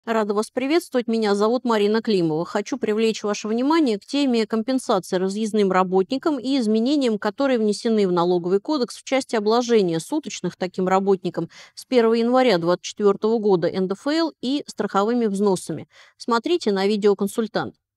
Рада вас приветствовать. Меня зовут Марина Климова. Хочу привлечь ваше внимание к теме компенсации разъездным работникам и изменениям, которые внесены в налоговый кодекс в части обложения суточных таким работникам с 1 января 2024 года НДФЛ и страховыми взносами. Смотрите на видеоконсультант.